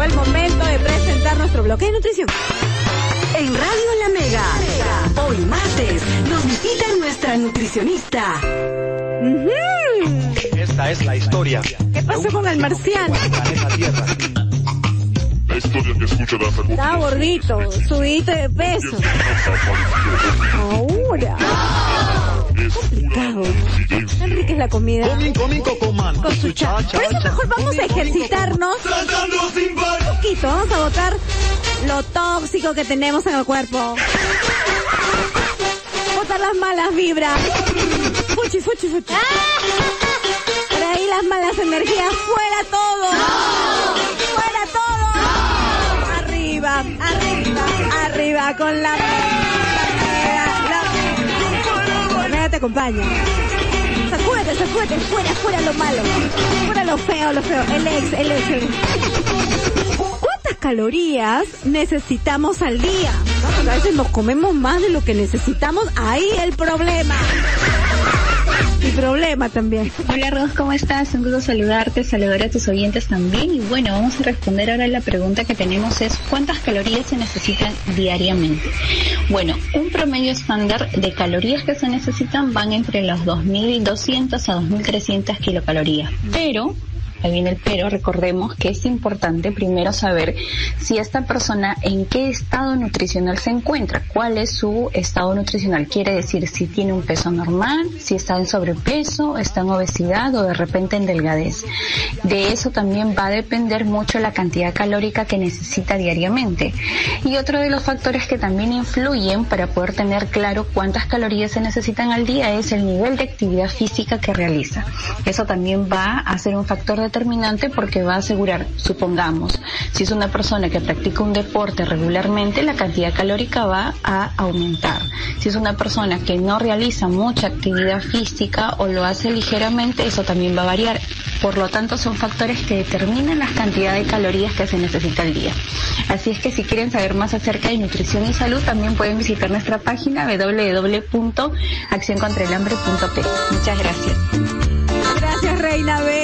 el momento de presentar nuestro bloque de nutrición. En Radio La Mega, hoy martes, nos visita nuestra nutricionista. Esta es la historia. ¿Qué pasó con el marciano? La historia que escucharás algún Está gordito, subidito de peso. Ahora. Complicado. Enrique es la comida. Con su cha. Por eso mejor vamos a ejercitarnos un poquito. Vamos a botar lo tóxico que tenemos en el cuerpo. Botar las malas vibras. Fuchi. Por ahí las malas energías. ¡Fuera todo! ¡Fuera todo! Arriba con la Mega te acompaña. Sacúdete, fuera lo malo. Fuera lo feo. El ex. ¿Cuántas calorías necesitamos al día? Porque a veces nos comemos más de lo que necesitamos. Ahí el problema. Mi problema también. Hola Ros, ¿cómo estás? Un gusto saludarte, saludar a tus oyentes también. Y bueno, vamos a responder ahora la pregunta que tenemos es ¿cuántas calorías se necesitan diariamente? Bueno, un promedio estándar de calorías que se necesitan van entre los 2.200 a 2.300 kilocalorías. Pero ahí viene el pero, recordemos que es importante primero saber si esta persona en qué estado nutricional se encuentra, cuál es su estado nutricional, quiere decir si tiene un peso normal, si está en sobrepeso, está en obesidad o de repente en delgadez. De eso también va a depender mucho la cantidad calórica que necesita diariamente. Y otro de los factores que también influyen para poder tener claro cuántas calorías se necesitan al día es el nivel de actividad física que realiza. Eso también va a ser un factor determinante porque va a asegurar, supongamos, si es una persona que practica un deporte regularmente, la cantidad calórica va a aumentar. Si es una persona que no realiza mucha actividad física o lo hace ligeramente, eso también va a variar. Por lo tanto, son factores que determinan la cantidad de calorías que se necesita al día. Así es que si quieren saber más acerca de nutrición y salud, también pueden visitar nuestra página www.accioncontraelhambre.p. Muchas gracias. Gracias, Reina B.